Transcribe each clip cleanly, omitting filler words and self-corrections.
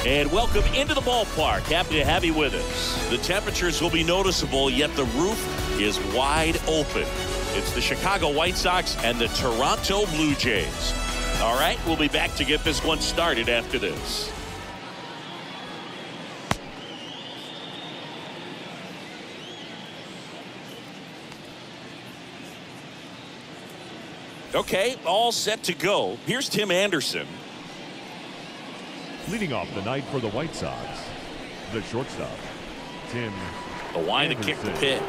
And welcome into the ballpark. Happy to have you with us. The temperatures will be noticeable, yet the roof is wide open. It's the Chicago White Sox and the Toronto Blue Jays. All right, we'll be back to get this one started after this. Okay, all set to go. Here's Tim Anderson. Leading off the night for the White Sox, the shortstop, Tim The line to kick the pitch.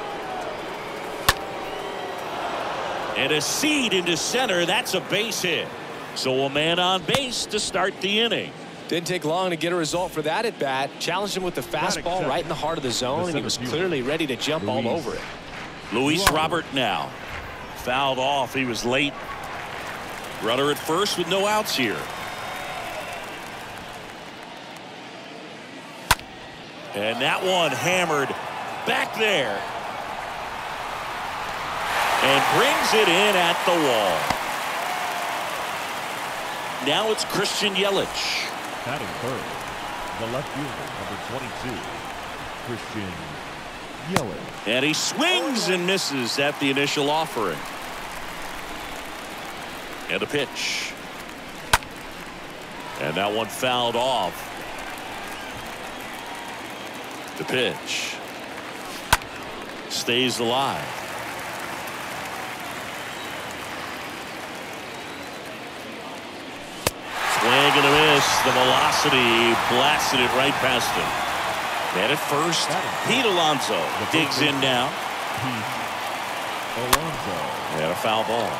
And a seed into center. That's a base hit. So a man on base to start the inning. Didn't take long to get a result for that at bat. Challenged him with the fastball right in the heart of the zone, and he was clearly ready to jump all over it. Luis Robert now. Fouled off. He was late. Runner at first with no outs here. And that one hammered back there. And brings it in at the wall. Now it's Christian Yelich. Batting third, the left fielder, number 22, Christian Yelich. And he swings and misses at the initial offering. And a pitch. And that one fouled off. The pitch. Stays alive. Swing and a miss. The velocity blasted it right past him. And at first, Pete Alonso digs in now. Alonso. And a foul ball.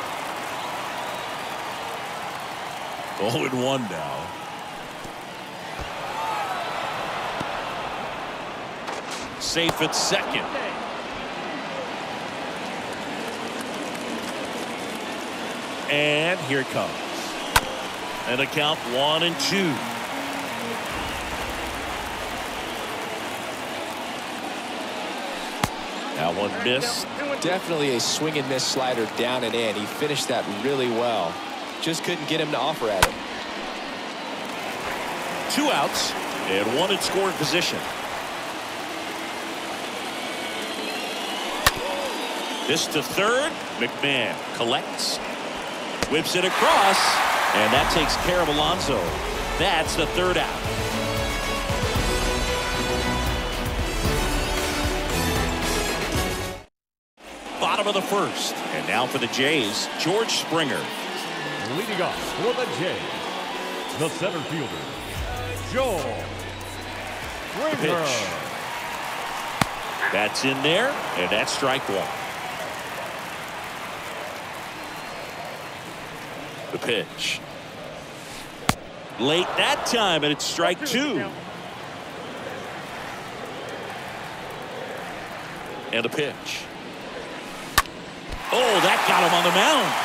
0-1 now. Safe at second. And here it comes. And a count 1-2. That one missed. Definitely a swing and miss slider down and in. He finished that really well. Just couldn't get him to offer at it. 2 outs and 1 in scoring position. This to third. McMahon collects. Whips it across. And that takes care of Alonso. That's the 3rd out. Bottom of the 1st. And now for the Jays, George Springer. Leading off for the Jays, the center fielder, George Springer. That's in there, and that's strike 1. The pitch. Late that time, and it's strike 2. And a pitch. Oh, that got him on the mound.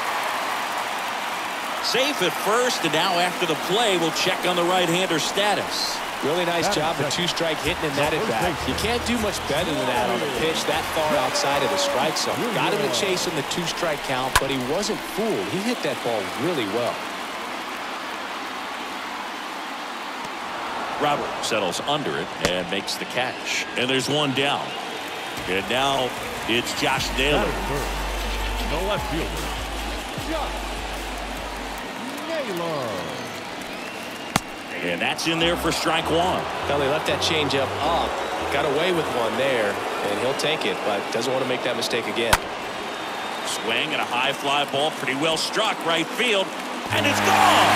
Safe at first, and now after the play, we'll check on the right-hander status. Really nice job of 2-strike hitting in that at bat. You can't do much better than that on a pitch that far outside of the strike zone. Got him to chase in the 2-strike count, but he wasn't fooled. He hit that ball really well. Robert settles under it and makes the catch. And there's one down. And now it's Josh Naylor. The left fielder, Josh Naylor. And that's in there for strike 1. Well, he left that changeup up. Got away with one there, and he'll take it, but doesn't want to make that mistake again. Swing and a high fly ball, pretty well struck right field, and it's gone.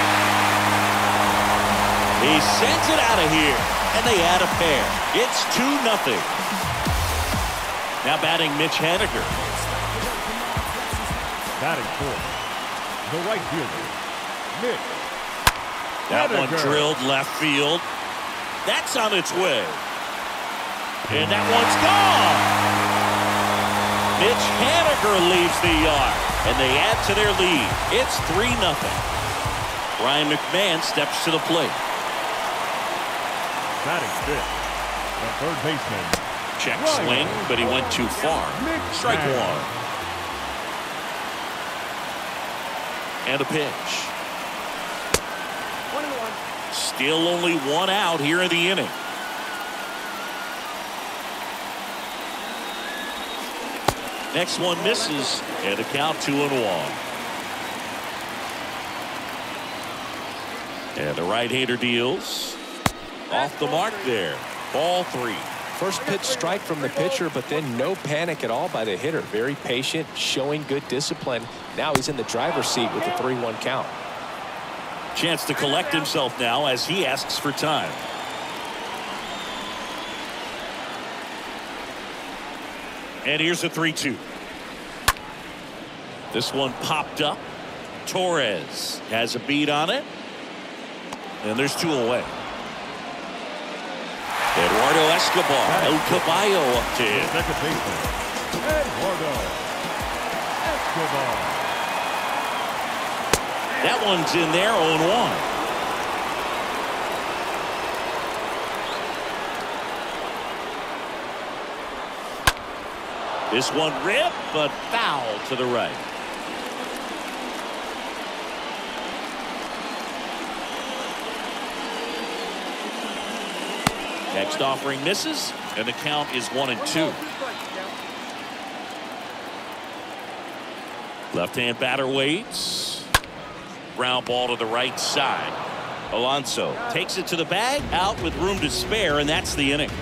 He sends it out of here, and they add a pair. It's 2-0. Now batting Mitch Haniger. Batting fourth, the right fielder, Mitch. That one drilled left field. That's on its way. And that one's gone. Mitch Haniger leaves the yard, and they add to their lead. It's 3-0. Ryan McMahon steps to the plate. Batting fifth, the third baseman. Check swing, but he went too far. Strike 1. And a pitch. Still only one out here in the inning. Next one misses, and a count 2-1. And the right-hander deals. Off the mark there. Ball 3. First pitch strike from the pitcher, but then no panic at all by the hitter. Very patient, showing good discipline. Now he's in the driver's seat with the 3-1 count. Chance to collect himself now as he asks for time. And here's a 3-2. This one popped up. Torres has a beat on it. And there's 2 away. Eduardo Escobar. El Caballo up to him. Second baseman, Eduardo Escobar. That one's in there, 0-1. This one ripped, but foul to the right. Next offering misses, and the count is 1-2. Left-hand batter waits. Ground ball to the right side. Alonso takes it to the bag, out with room to spare, and that's the inning.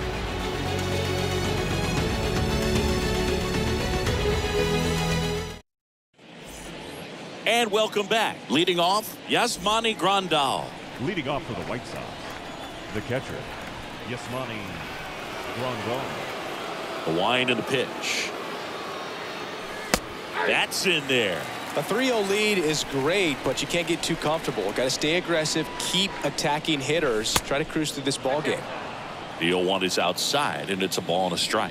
And welcome back. Leading off, Yasmani Grandal. Leading off for the White Sox, the catcher, Yasmani Grandal. The wind and the pitch. That's in there. A 3-0 lead is great, but you can't get too comfortable. Got to stay aggressive, keep attacking hitters, try to cruise through this ball game. The 0-1 is outside, and it's a ball and a strike.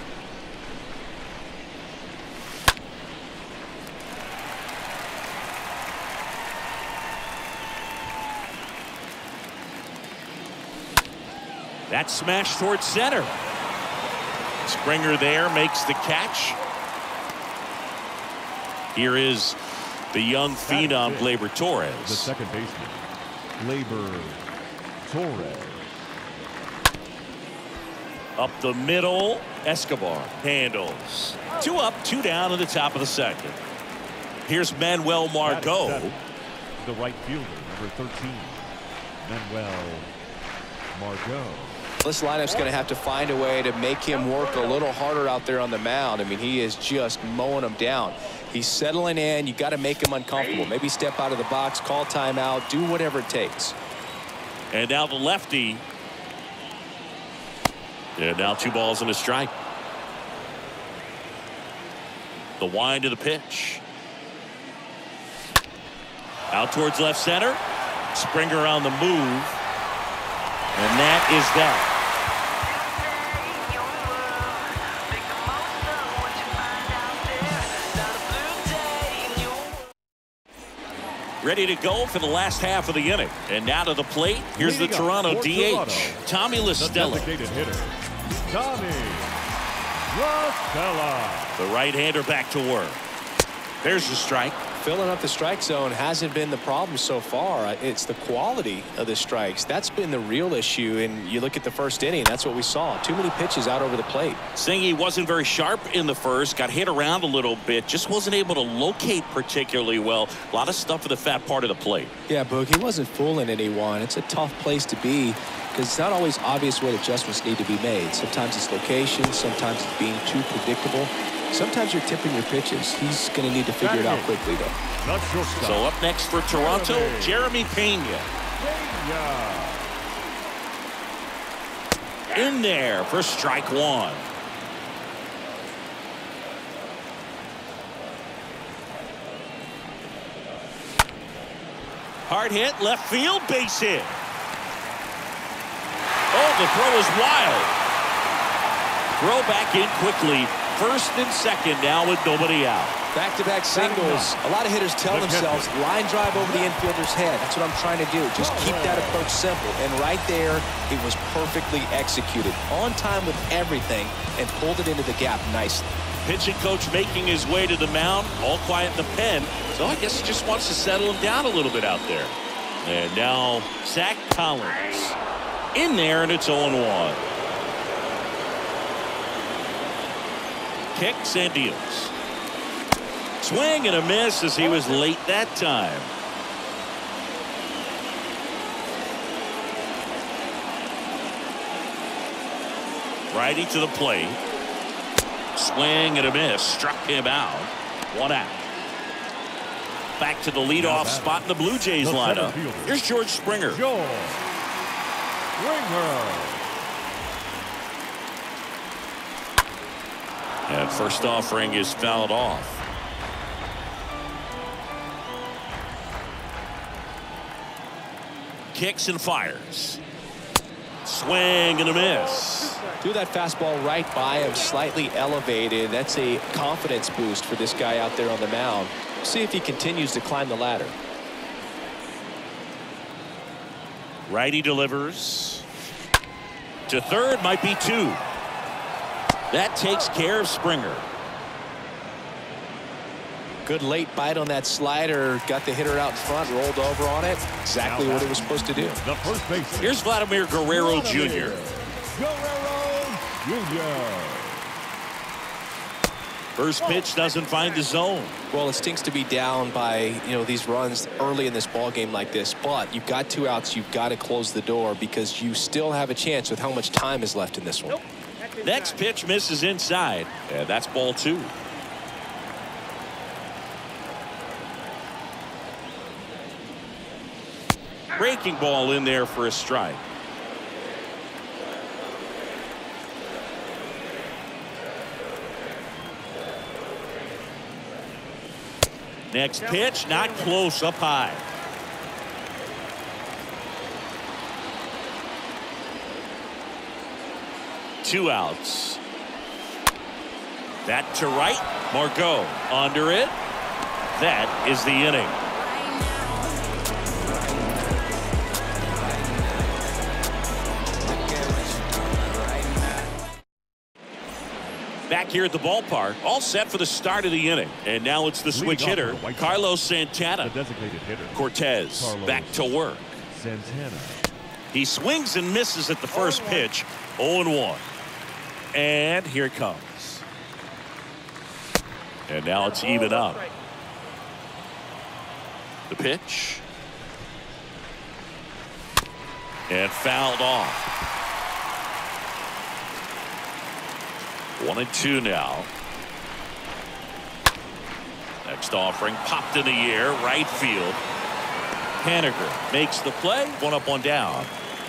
That smash towards center. Springer there makes the catch. Here is the young phenom, Gleyber Torres. The second baseman, Gleyber Torres. Up the middle, Escobar handles. 2 up, 2 down in the top of the second. Here's Manuel Margot. The right fielder, number 13, Manuel Margot. This lineup's going to have to find a way to make him work a little harder out there on the mound. I mean, he is just mowing them down. He's settling in. You got to make him uncomfortable. Maybe step out of the box, call timeout, do whatever it takes. And now the lefty. And now 2 balls and a strike. The wind of the pitch. Out towards left center. Springer on the move. And that is that. Ready to go for the last half of the inning. And now to the plate. Here's the Toronto DH, Tommy La Stella. The designated hitter, Tommy La Stella. The right-hander back to work. There's the strike. Filling up the strike zone hasn't been the problem so far. It's the quality of the strikes. That's been the real issue. And you look at the first inning, that's what we saw. Too many pitches out over the plate. Singy wasn't very sharp in the first. Got hit around a little bit. Just wasn't able to locate particularly well. A lot of stuff for the fat part of the plate. Yeah, Boog, he wasn't fooling anyone. It's a tough place to be because it's not always obvious what adjustments need to be made. Sometimes it's location. Sometimes it's being too predictable. Sometimes you're tipping your pitches. He's going to need to figure it out quickly, though. So up next for Toronto, Jeremy Pena. In there for strike 1. Hard hit, left field, base hit. Oh, the throw is wild. Throw back in quickly. First and second now with nobody out. Back-to-back singles. A lot of hitters tell themselves, line drive over the infielder's head. That's what I'm trying to do. Just keep that approach simple. And right there, it was perfectly executed. On time with everything and pulled it into the gap nicely. Pitching coach making his way to the mound. All quiet in the pen. So I guess he just wants to settle him down a little bit out there. And now Zach Collins in there, and it's 0-1. Kicks and deals. Swing and a miss as he was late that time. Righty to the plate. Swing and a miss. Struck him out. 1 out. Back to the leadoff spot in the Blue Jays lineup. Here's George Springer. And first offering is fouled off. Kicks and fires. Swing and a miss. Threw that fastball right by him, slightly elevated. That's a confidence boost for this guy out there on the mound. See if he continues to climb the ladder. Righty delivers to third, might be 2. That takes care of Springer. Good late bite on that slider. Got the hitter out in front, rolled over on it. Exactly what it was supposed to do. The first base. Here's Vladimir Guerrero Jr. First pitch doesn't find the zone. Well, it stinks to be down by these runs early in this ball game like this, but you've got 2 outs. You've got to close the door because you still have a chance with how much time is left in this one. Next pitch misses inside, and that's ball 2. Breaking ball in there for a strike. Next pitch, not close, up high. Two outs. That to right. Margot under it. That is the inning. Back here at the ballpark, all set for the start of the inning. And now it's the switch hitter, Carlos Santana. The designated hitter. Cortez back to work. Santana. He swings and misses at the first pitch. 0-1. And here it comes. And now it's even up. The pitch. And fouled off. 1-2 now. Next offering popped in the air, right field. Haniger makes the play. 1 up, 1 down.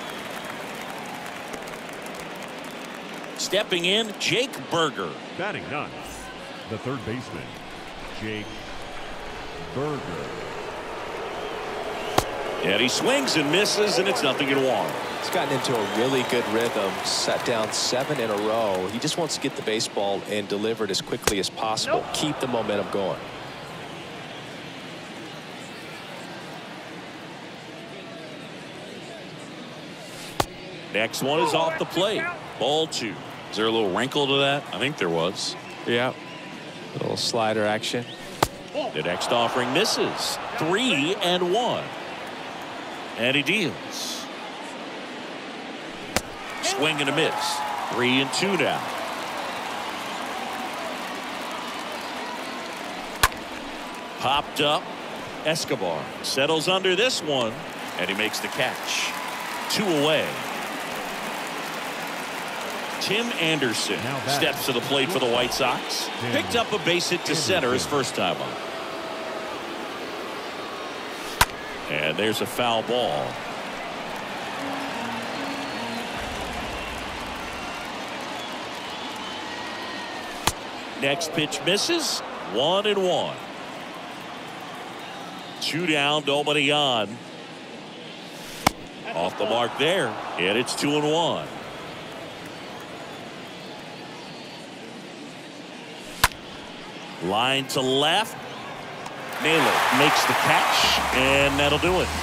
Stepping in, Jake Berger. Batting ninth, the third baseman, Jake Berger. And he swings and misses, and it's 0-1. He's gotten into a really good rhythm, sat down 7 in a row. He just wants to get the baseball and deliver it as quickly as possible. Keep the momentum going. Next one is off the plate. Ball 2. Is there a little wrinkle to that? I think there was. Yeah. Little slider action. The next offering misses. 3-1. And he deals. Swing and a miss. 3-2 now. Popped up. Escobar settles under this one, and he makes the catch. 2 away. Tim Anderson steps to the plate for the White Sox. Picked up a base hit to center his first time up. And there's a foul ball. Next pitch misses. 1-1. 2 down, nobody on. Off the mark there, and it's 2-1. Line to left. Naylor makes the catch, and that'll do it.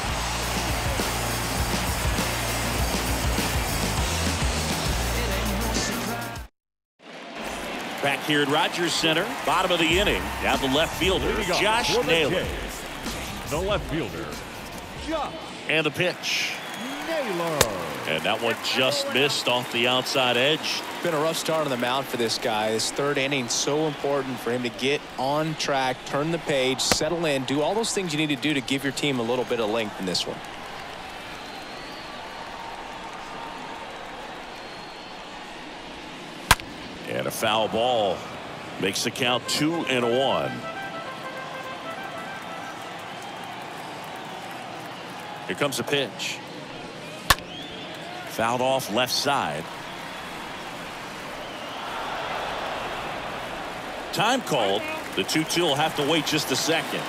Back here at Rogers Center, bottom of the inning. Down the left fielder, Josh Naylor. The left fielder, Josh And the pitch. Naylor. And that one just missed off the outside edge. Been a rough start on the mound for this guy. This third inning so important for him to get on track, turn the page, settle in, do all those things you need to do to give your team a little bit of length in this one. And a foul ball makes the count 2-1. Here comes a pitch. Fouled off left side. Time called. The 2-2 will have to wait just a second.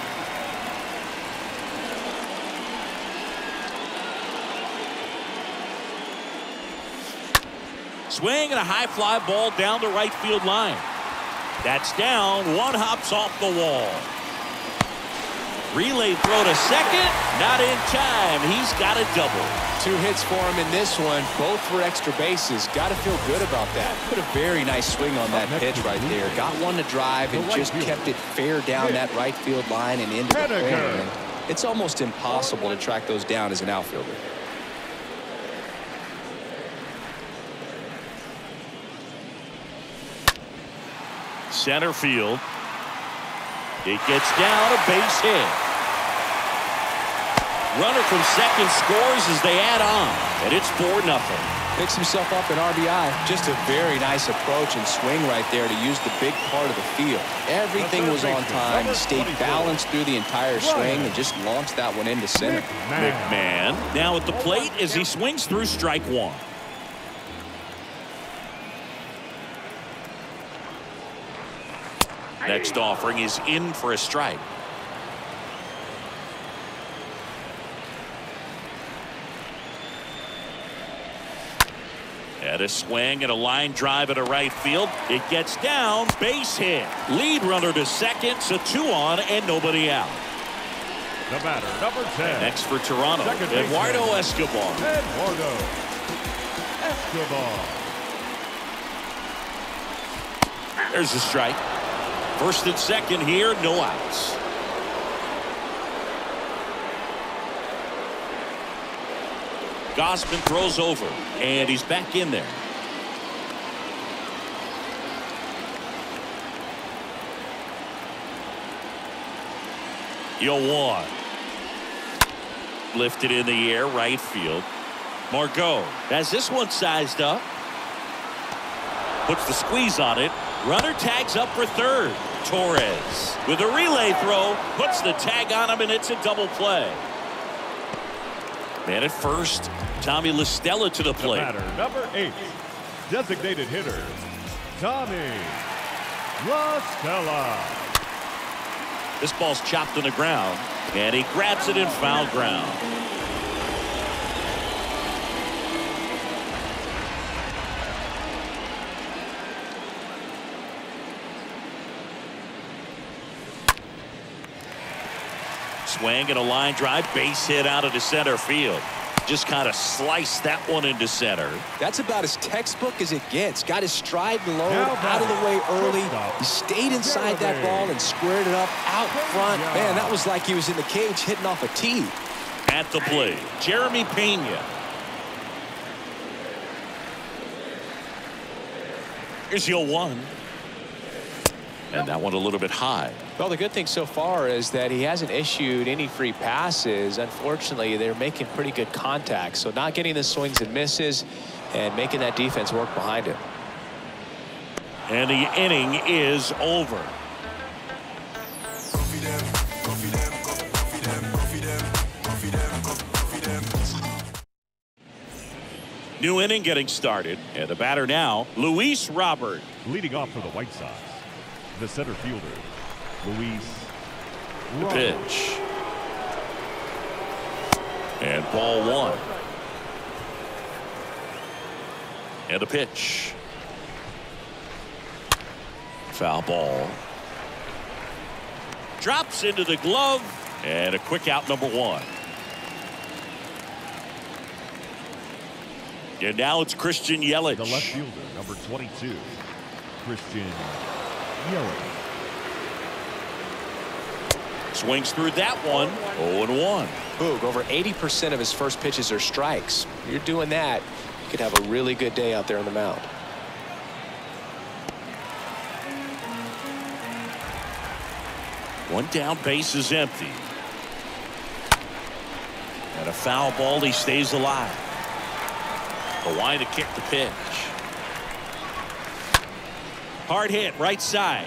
Swing and a high fly ball down the right field line. That's down. One hops off the wall. Relay throw to second. Not in time. He's got a double. 2 hits for him in this one, both for extra bases. Got to feel good about that. Put a very nice swing on that pitch right there. Got one to drive and just kept it fair down that right field line and into the corner. It's almost impossible to track those down as an outfielder. Center field. It gets down, a base hit. Runner from second scores as they add on, and it's 4-0. Picks himself up an RBI. Just a very nice approach and swing right there to use the big part of the field. Everything was on time. He stayed balanced through the entire swing and just launched that one into center. McMahon now at the plate as he swings through strike one. Next offering is in for a strike. And a swing and a line drive at a right field. It gets down, base hit. Lead runner to second, so 2 on and nobody out. The batter, number 10. Next for Toronto, Eduardo Escobar. Eduardo Escobar. There's a strike. First and second here, no outs. Gausman throws over, and he's back in there. One. Lifted in the air, right field. Margot has this one sized up. Puts the squeeze on it. Runner tags up for third. Torres with a relay throw puts the tag on him, and it's a double play. Man at first, Tommy La Stella to the plate. The batter, number 8, designated hitter, Tommy La Stella. This ball's chopped on the ground, and he grabs it in foul ground. Swing and a line drive, base hit out of the center field. Just kind of sliced that one into center. That's about as textbook as it gets. Got his stride low, out of the way early. He stayed inside that ball and squared it up out front. Man, that was like he was in the cage hitting off a tee. At the plate, Jeremy Pena. Here's your 1. And that one a little bit high. Well, the good thing so far is that he hasn't issued any free passes. Unfortunately, they're making pretty good contact. So not getting the swings and misses and making that defense work behind him. And the inning is over. New inning getting started. And the batter now, Luis Robert. Leading off for the White Sox, the center fielder, Luis The Robert. pitch. And ball 1. And the pitch. Foul ball. Drops into the glove. And a quick out, number 1. And now it's Christian Yelich. The left fielder, number 22, Christian Yelich. Swings through that one. 0-1. Boog, over 80% of his first pitches are strikes. You're doing that, you could have a really good day out there on the mound. One down, base is empty. And a foul ball, he stays alive. Kawhi to kick the pitch. Hard hit, right side.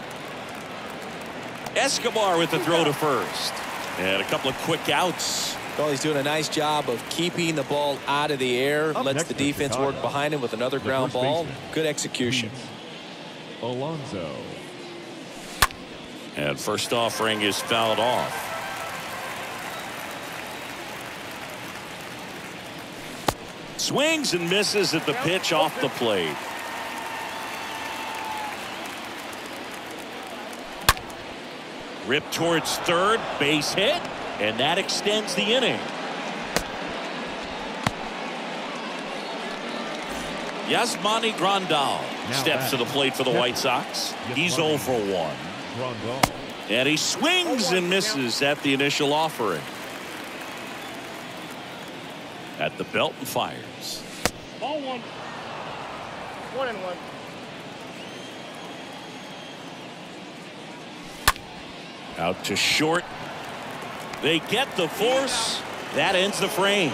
Escobar with the throw to first. And a couple of quick outs. Well, he's doing a nice job of keeping the ball out of the air. Lets the defense work behind him with another ground ball. Good execution. Alonso. And first offering is fouled off. Swings and misses at the pitch off the plate. Ripped towards third, base hit, and that extends the inning. Yasmani Grandal steps to the plate for the White Sox. He's 0 for 1. And he swings and misses at the initial offering. At the belt and fires. Ball 1. 1-1. Out to short. They get the force. That ends the frame.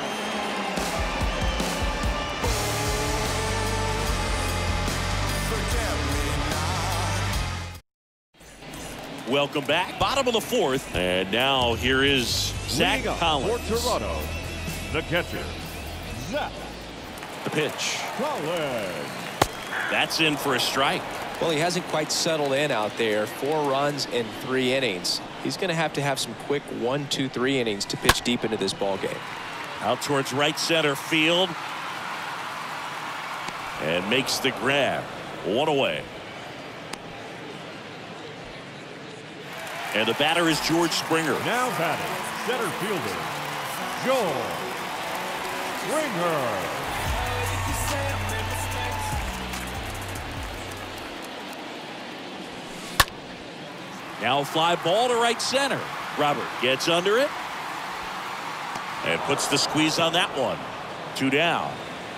Welcome back. Bottom of the fourth. And now here is Zach Collins. For Toronto, the catcher, Zach. The pitch. Collins. That's in for a strike. Well, he hasn't quite settled in out there. 4 runs in 3 innings. He's going to have some quick 1, 2, 3 innings to pitch deep into this ball game. Out towards right center field. And makes the grab. 1 away. And the batter is George Springer. Now batting, center fielder, George Springer. Now fly ball to right center. Robert gets under it. And puts the squeeze on that one. 2 down.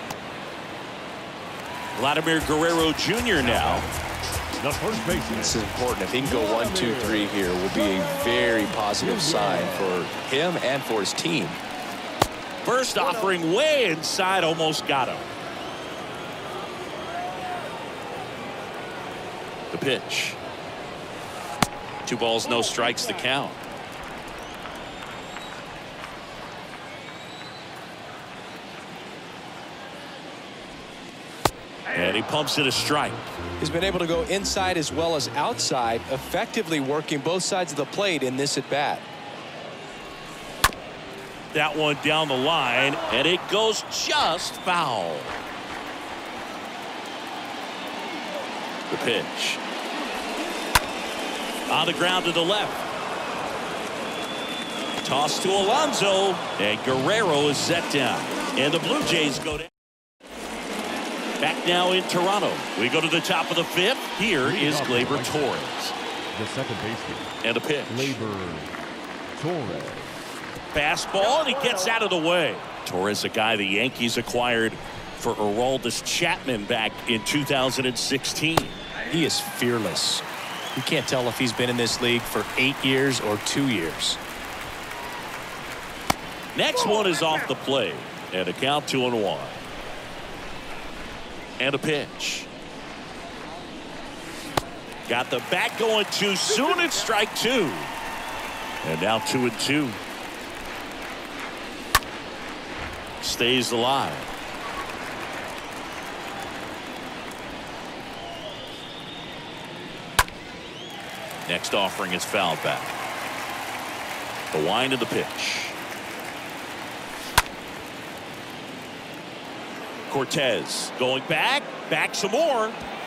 Vladimir Guerrero Jr. now. The first baseman. This is important. If he can go 1, 2, 3 here, will be a very positive sign for him and for his team. First offering way inside, almost got him. The pitch. 2 balls, no strikes to count. And he pumps it a strike. He's been able to go inside as well as outside, effectively working both sides of the plate in this at bat. That one down the line, and it goes just foul. The pitch. On the ground to the left. Toss to Alonso, and Guerrero is set down. And the Blue Jays go down. Back now in Toronto. We go to the top of the 5th. Here is Gleyber Torres. The second baseman. And a pitch. Gleyber Torres. Fastball, and he gets out of the way. Torres, a guy the Yankees acquired for Aroldis Chapman back in 2016. He is fearless. You can't tell if he's been in this league for 8 years or 2 years. Next one is off the plate. And a count 2-1. And a pitch. Got the bat going too soon. It's strike 2. And now 2-2. Stays alive. Next offering is fouled back. The wind of the pitch. Cortez going back some more.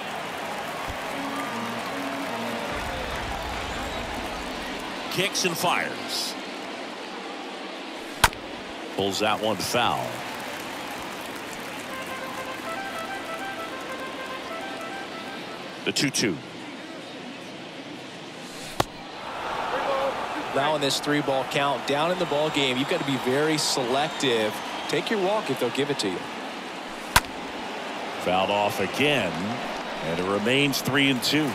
Kicks and fires. Pulls that one foul. The 2-2. Now in this 3-ball count, down in the ball game, you've got to be very selective. Take your walk if they'll give it to you. Fouled off again, and it remains 3-2.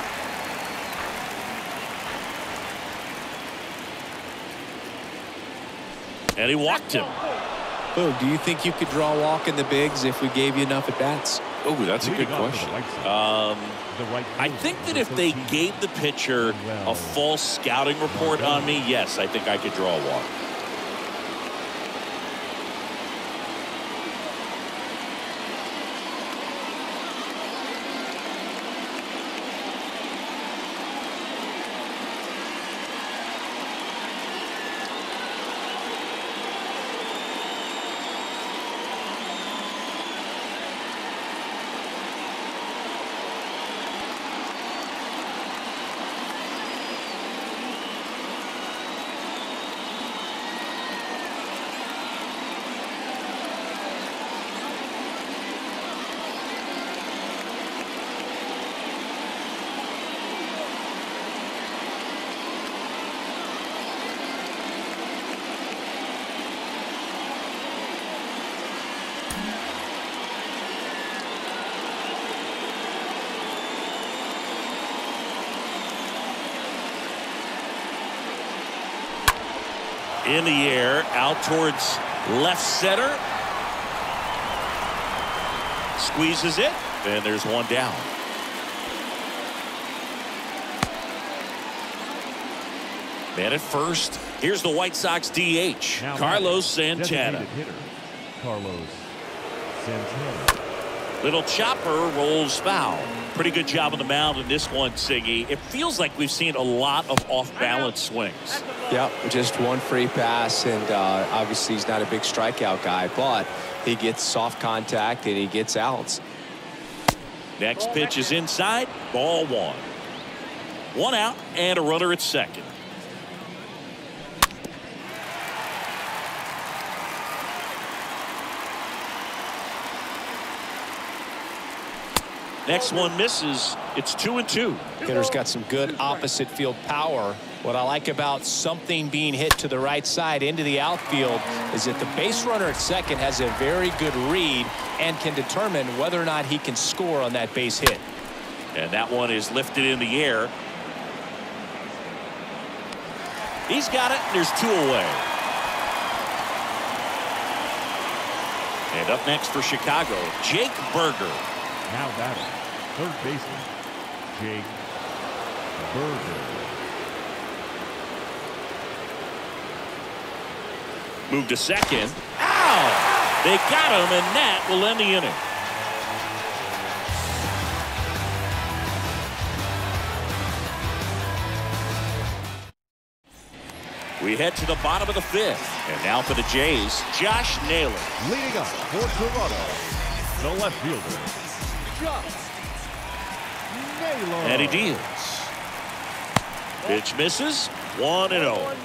And he walked him. Oh, do you think you could draw a walk in the bigs if we gave you enough at bats? Oh, that's a good question. I think that if they gave the pitcher a false scouting report on me, yes, I think I could draw a walk. In the air, out towards left center. Squeezes it, and there's one down. Man at first. Here's the White Sox DH, Carlos Santana. Carlos Santana. Little chopper rolls foul. Pretty good job on the mound in this one, Siggy. It feels like we've seen a lot of off-balance swings. Yeah, just one free pass, and obviously he's not a big strikeout guy, but he gets soft contact and he gets outs. Next pitch is inside, ball one. One out and a runner at second. Next one misses. It's 2-2. Hitter's got some good opposite field power. What I like about something being hit to the right side into the outfield is that the base runner at second has a very good read and can determine whether or not he can score on that base hit. And that one is lifted in the air. He's got it. There's two away. And up next for Chicago, Jake Burger. Now batting, third baseman, Jake Burger. Move to second. Ow! They got him, and that will end the inning. We head to the bottom of the fifth. And now for the Jays, Josh Naylor. Leading up for Toronto, the left fielder, Josh Naylor. And he deals. Pitch misses. 1-0.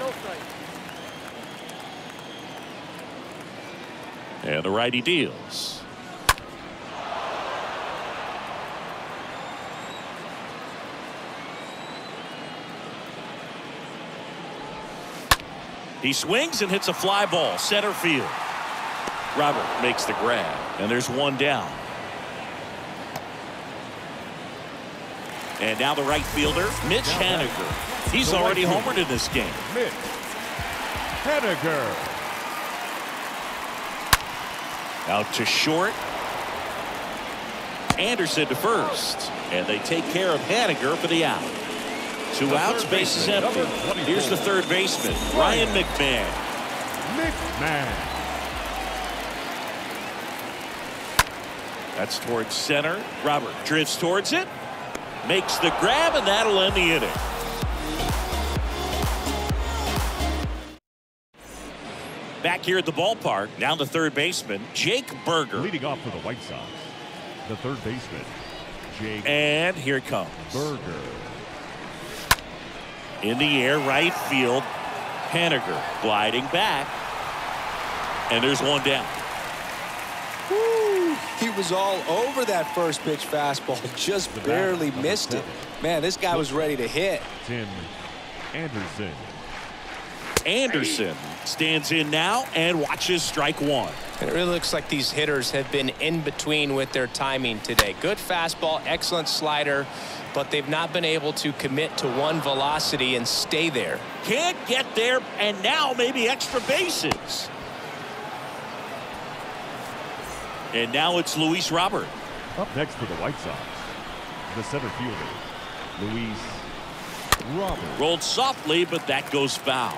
And the righty deals. He swings and hits a fly ball center field. Robert makes the grab, and there's one down. And now the right fielder, Mitch Haniger. He's already homered in this game. Mitch Haniger. Out to short. Anderson to first. And they take care of Haniger for the out. Two outs, bases empty. Here's the third baseman, Ryan McMahon. That's towards center. Robert drifts towards it. Makes the grab, and that'll end the inning. Back here at the ballpark, now the third baseman, Jake Burger. Leading off for the White Sox, the third baseman, Jake. And here it comes. Burger. In the air, right field. Haniger gliding back. And there's one down. Woo. He was all over that first pitch fastball, just barely missed it. Man, this guy was ready to hit. Tim Anderson. Anderson stands in now and watches strike one. It really looks like these hitters have been in between with their timing today. Good fastball, excellent slider, but they've not been able to commit to one velocity and stay there. Can't get there, and now maybe extra bases. And now it's Luis Robert. Up next for the White Sox, the center fielder, Luis Robert. Rolled softly, but that goes foul.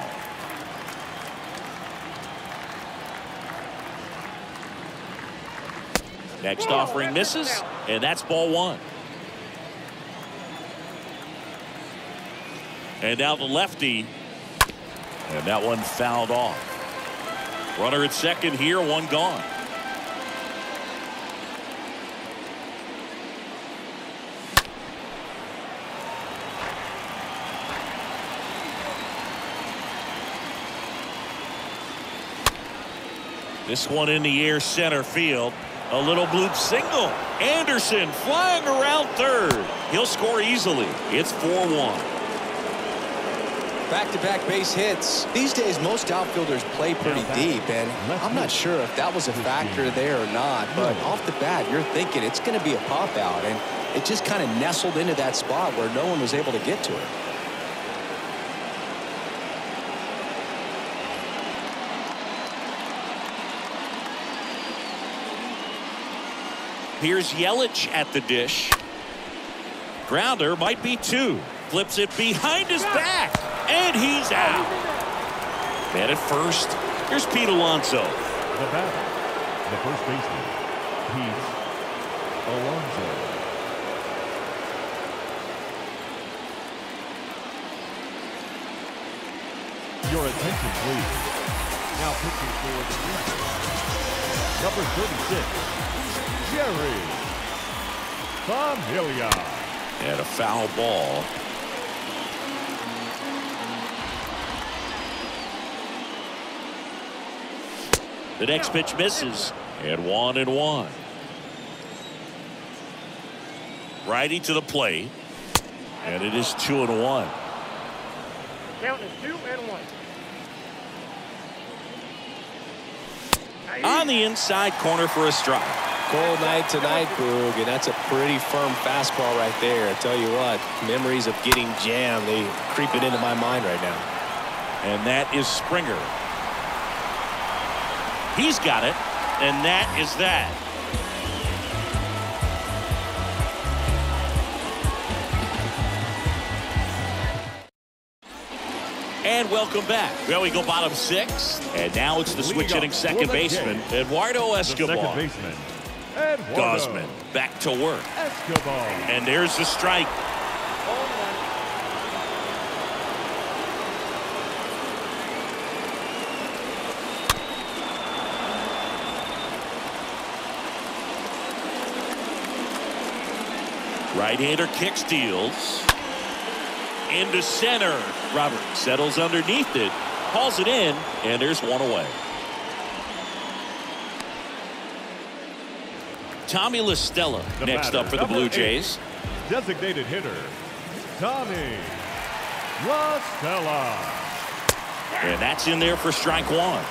Next offering misses, and that's ball one. And now the lefty, and that one fouled off. Runner at second here, one gone. This one in the air, center field. A little bloop single. Anderson flying around third. He'll score easily. It's 4-1. Back-to-back base hits. These days, most outfielders play pretty deep, and I'm not sure if that was a factor there or not, but off the bat, you're thinking it's going to be a pop-out, and it just kind of nestled into that spot where no one was able to get to it. Here's Yelich at the dish. Grounder might be two. Flips it behind his back. And he's out. Man at first. Here's Pete Alonso. The batter, the first baseman, Pete Alonso. Your attention, please. Now pitching for the Rangers, number 36. Jerry Familia. And a foul ball. The next pitch misses. And 1-1. Righty to the plate. And it is 2-1. Count is 2-1. On the inside corner for a strike. Cold night tonight, Boog, and that's a pretty firm fastball right there. I tell you what, memories of getting jammed, they creeping into my mind right now. And that is Springer. He's got it, and that is that. And welcome back. Well, we go bottom six, and now it's the switch hitting second baseman, Eduardo Escobar. The second baseman, Gosman back to work. Escobar. And there's the strike. Right-hander kick steals. Into center. Robert settles underneath it. Hauls it in. And there's one away. Tommy La Stella next up for the Blue Jays. Designated hitter, Tommy La Stella. And that's in there for strike one.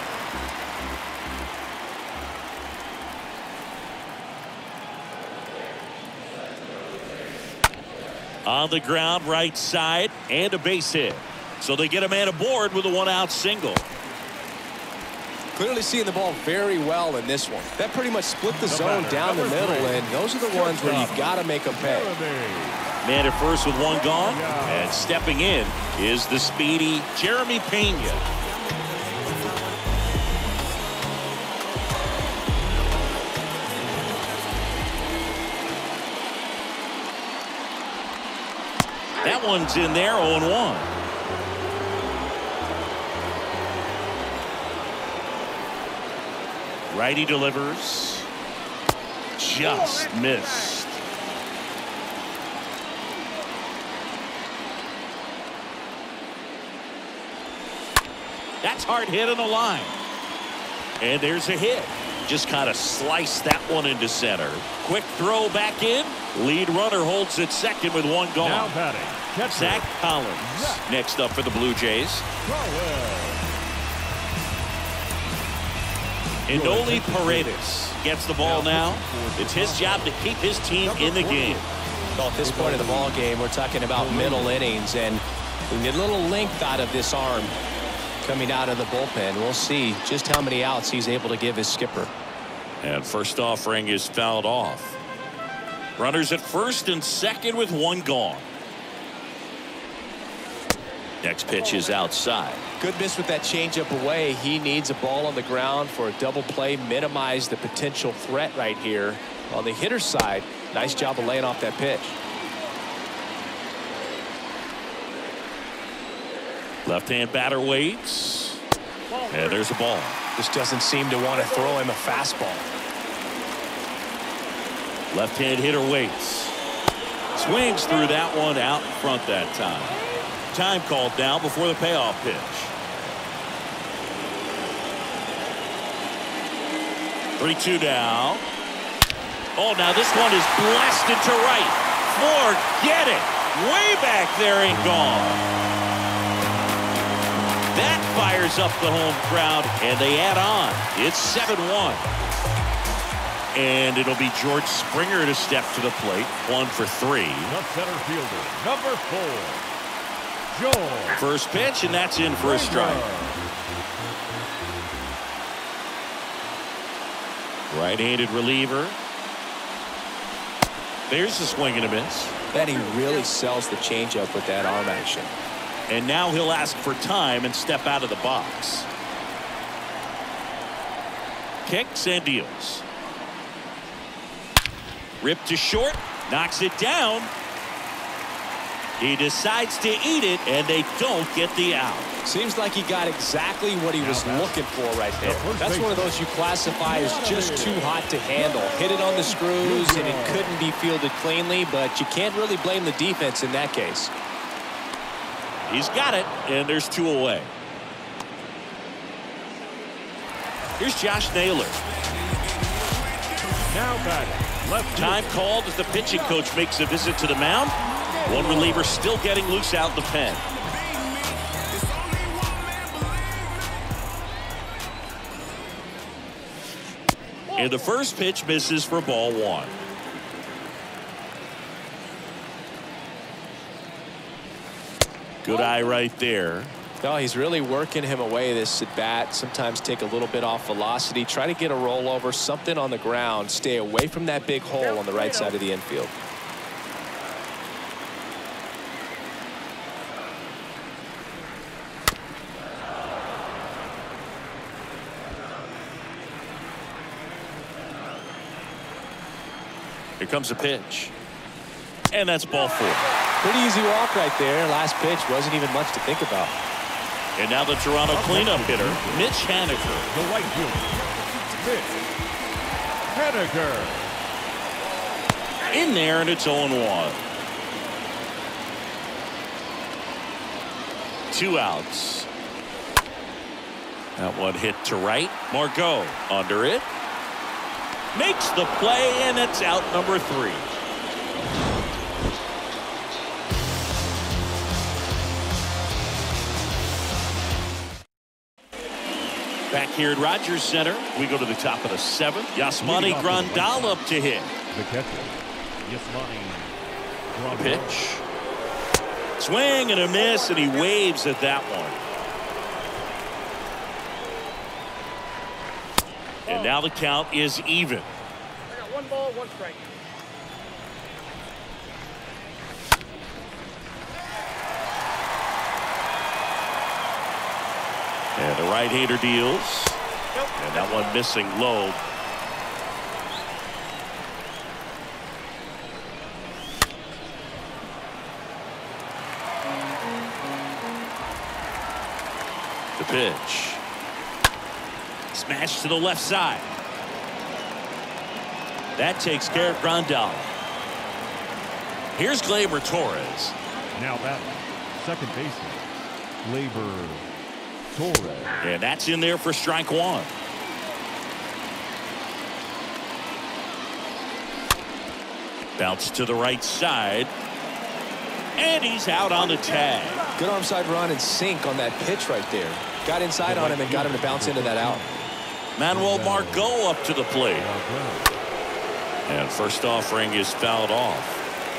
On the ground, right side, and a base hit. So they get a man aboard with a one-out single. Clearly seeing the ball very well in this one. That pretty much split the zone down the middle, and those are the ones where you've got to make them pay. Man at first with one gone, and stepping in is the speedy Jeremy Pena. That one's in there, 0-1. Righty delivers. Just missed. That's hard hit on the line. And there's a hit. Just kind of sliced that one into center. Quick throw back in. Lead runner holds at second with one gone. Now batting, catcher. Zach Collins next up for the Blue Jays. Indoli Paredes gets the ball now. It's his job to keep his team in the game. Well, at this point of the ball game, we're talking about middle innings, and we get a little length out of this arm coming out of the bullpen. We'll see just how many outs he's able to give his skipper. And first offering is fouled off. Runners at first and second with one gone. Next pitch is outside. Good miss with that changeup away. He needs a ball on the ground for a double play, minimize the potential threat right here. On the hitter's side, nice job of laying off that pitch. Left-hand batter waits. And there's a ball. Just doesn't seem to want to throw him a fastball. Left-hand hitter waits. Swings through that one out in front that time. Time called now before the payoff pitch. Three-two now. Oh, now this one is blasted to right. Forget it. Way back there and gone. That fires up the home crowd, and they add on. It's 7-1. And it'll be George Springer to step to the plate. 1 for 3. The center fielder, number 4, George. First pitch, and that's in for a strike. Right-handed reliever. There's the swing and a miss. Then he really sells the changeup with that arm action. And now he'll ask for time and step out of the box. Kicks and deals. Ripped to short, knocks it down. He decides to eat it, and they don't get the out. Seems like he got exactly what he was looking for right there. That's one of those you classify as just too hot to handle. Hit it on the screws, and it couldn't be fielded cleanly, but you can't really blame the defense in that case. He's got it, and there's 2 away. Here's Josh Naylor. Now batting, left. Time called as the pitching coach makes a visit to the mound. One reliever still getting loose out in the pen. And the first pitch misses for ball 1. Good eye right there. No, he's really working him away this at bat. Sometimes take a little bit off velocity. Try to get a rollover, something on the ground. Stay away from that big hole on the right side of the infield. Here comes a pitch. And that's ball 4. Pretty easy walk right there. Last pitch wasn't even much to think about. And now the Toronto cleanup hitter, Mitch Haniger. The right fielder, Mitch Haniger. In there, and it's 0-1. 2 outs. That one hit to right. Margot under it. Makes the play, and it's out number 3. Back here at Rogers Center, we go to the top of the 7th. Yasmani Grandal up to hit. The catcher, Yasmani Grandal. Pitch. Swing and a miss, and he waves at that one. And now the count is even. I got 1 ball, 1 strike. And the right-hander deals. And that one missing low. The pitch. Smash to the left side. That takes care of Grandal. Here's Gleyber Torres. Now batting, second baseman, Gleyber Torres. And that's in there for strike 1. Bounce to the right side. And he's out on the tag. Good arm side run and sink on that pitch right there. Got inside on him and got him to bounce into that out. Manuel Margot up to the plate. And first offering is fouled off.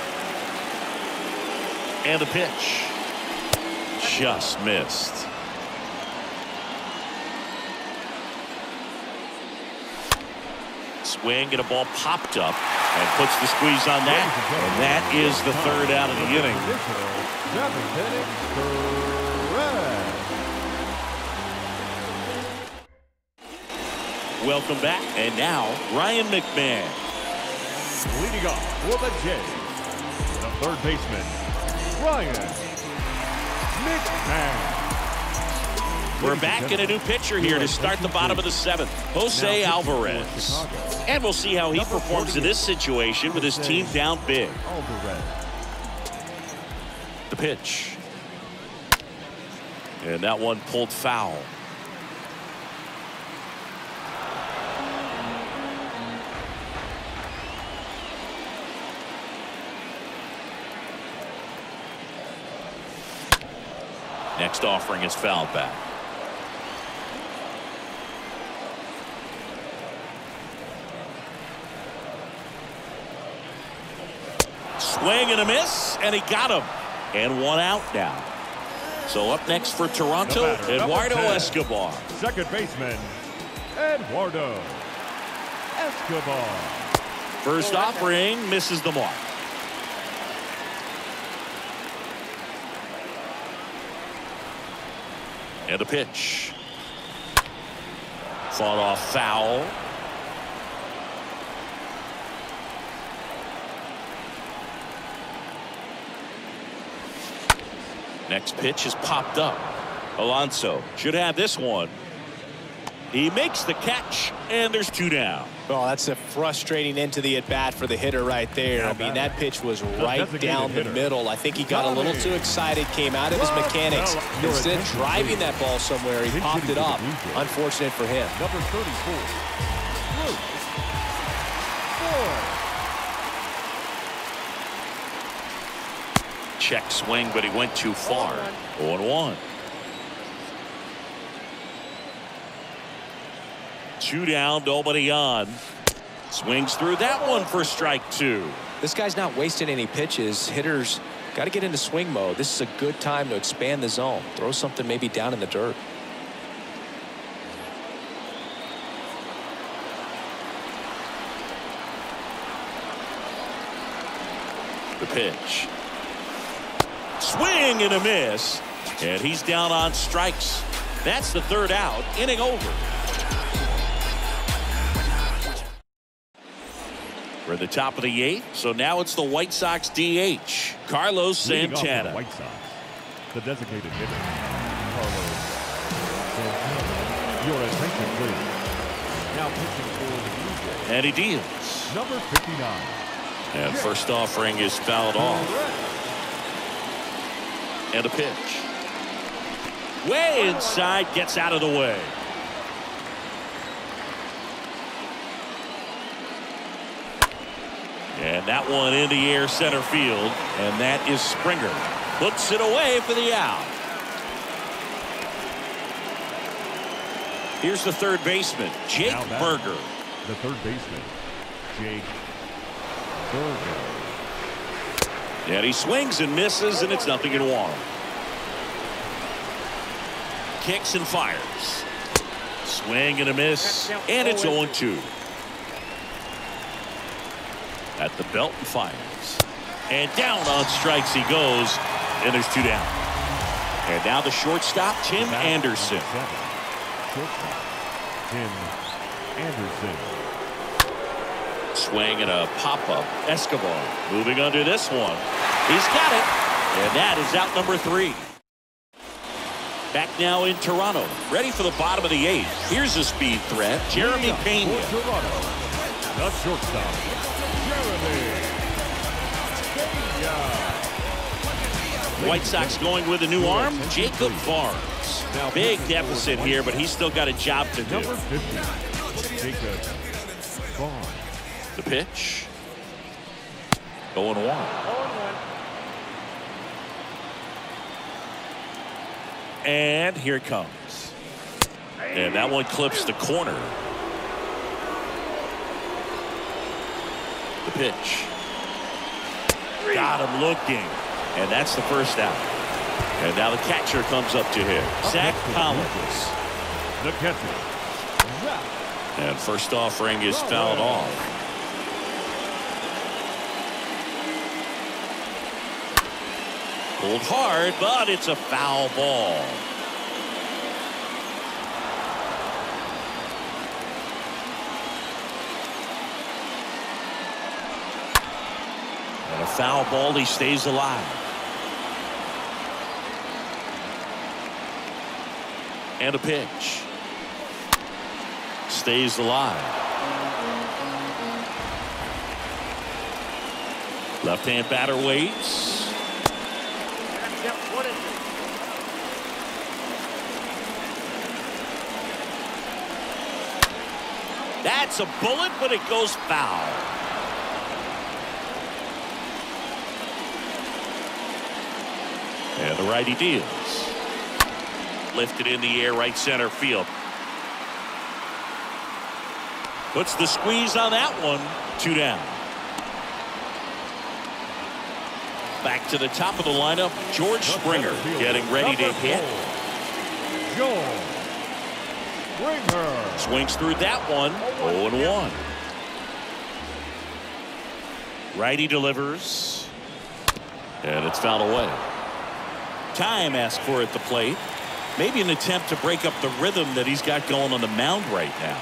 And the pitch. Just missed. Swing and a ball popped up and puts the squeeze on that. And that is the third out of the inning. Welcome back. And now Ryan McMahon. Leading off for the Jays, the third baseman, Ryan McMahon. We're back in a new pitcher here to start the bottom of the seventh, Jose Alvarez. And we'll see how he performs in this situation with his team down big. The pitch. And that one pulled foul. Next offering is fouled back. Swing and a miss, and he got him. And one out now. So up next for Toronto, Eduardo Escobar. Second baseman, Eduardo Escobar. First offering misses the mark. And the pitch. Fought off foul. Next pitch is popped up. Alonso should have this one. He makes the catch, and there's two down. Well, that's a frustrating end to the at-bat for the hitter right there. I mean, that pitch was right down the middle. I think he got a little too excited, came out of his mechanics. Instead of driving that ball somewhere, he popped it up. Unfortunate for him. Number 34, Luke Ford. Check swing, but he went too far. 0-1. Two down, nobody on. Swings through that one for strike two. This guy's not wasting any pitches. Hitters got to get into swing mode. This is a good time to expand the zone. Throw something maybe down in the dirt. The pitch. Swing and a miss. And he's down on strikes. That's the third out. Inning over. We're at the top of the eighth, so now it's the White Sox DH, Carlos Santana. White Sox, the designated hitter, Carlos Santana. Your attention, please. Now pitching for the Blue Jays. And he deals. Number 59. And first offering is fouled off. And a pitch. Way inside, gets out of the way. And that one in the air center field. And that is Springer. Puts it away for the out. Here's the third baseman, Jake Berger. The third baseman, Jake Berger. And he swings and misses, and it's 0-1. Kicks and fires. Swing and a miss, and it's 0-2. At the belt and fires. And down on strikes he goes, and there's two down. And now the shortstop, Tim Anderson. Shortstop, Tim Anderson. Swing and a pop-up. Escobar moving under this one. He's got it. And that is out number 3. Back now in Toronto. Ready for the bottom of the 8th. Here's a speed threat. Jeremy Pena. Toronto, the shortstop, Jeremy Pena. White Sox going with a new arm, Jacob Barnes. Big deficit here, but he's still got a job to do. Number 50, Jacob Barnes. The pitch. 0-1. 0-1. And here it comes. And that one clips the corner. The pitch. Got him looking. And that's the first out. And now the catcher comes up to him. Zach Collins. The catcher. And first offering is fouled off. Pulled hard, but it's a foul ball. And a foul ball, he stays alive. And a pitch. Stays alive. Left-hand batter waits. Yep, 1-2. That's a bullet, but it goes foul. And the righty deals. Lifted in the air, right center field. Puts the squeeze on that one. 2 down. Back to the top of the lineup, George Springer getting ready to hit. George Springer. Swings through that one. 0-1. Righty delivers. And it's fouled away. Time asked for at the plate. Maybe an attempt to break up the rhythm that he's got going on the mound right now.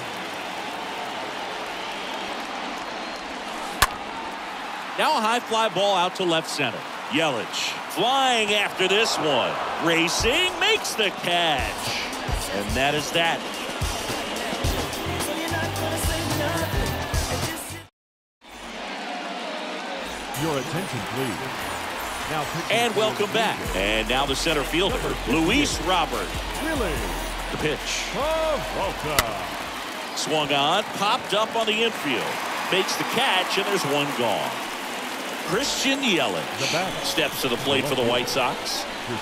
Now a high fly ball out to left center. Yelich flying after this one. Racing, makes the catch. And that is that. Your attention, please. Now and welcome back. And now the center fielder, Luis Robert. Really? The pitch. Travolta. Swung on, popped up on the infield. Makes the catch, and there's one gone. Christian Yelich steps to the plate for the White Sox.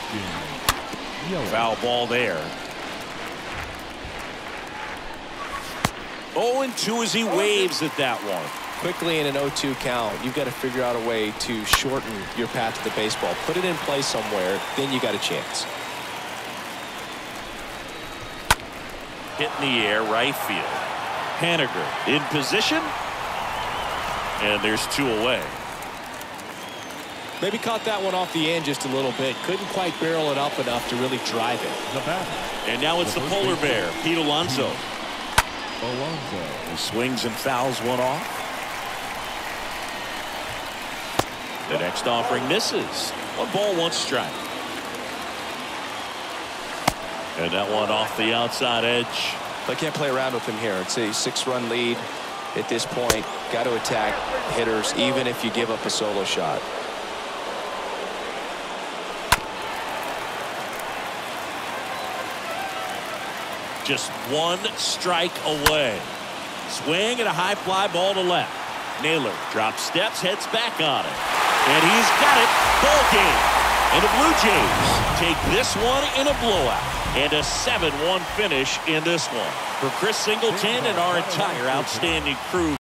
Foul ball there. 0-2 as he waves at that one. Quickly in an 0-2 count, you've got to figure out a way to shorten your path to the baseball. Put it in play somewhere, then you got a chance. Hit in the air, right field. Haniger in position. And there's 2 away. Maybe caught that one off the end just a little bit. Couldn't quite barrel it up enough to really drive it. And now it's the polar bear, Pete Alonso. Alonso. He swings and fouls one off. The next offering misses. 1 ball, 1 strike. And that one off the outside edge. They can't play around with him here. It's a 6-run lead at this point. Got to attack hitters even if you give up a solo shot. Just 1 strike away. Swing and a high fly ball to left. Naylor drops steps, heads back on it. And he's got it. Ball game. And the Blue Jays take this one in a blowout. And a 7-1 finish in this one. For Chris Singleton and our entire outstanding crew.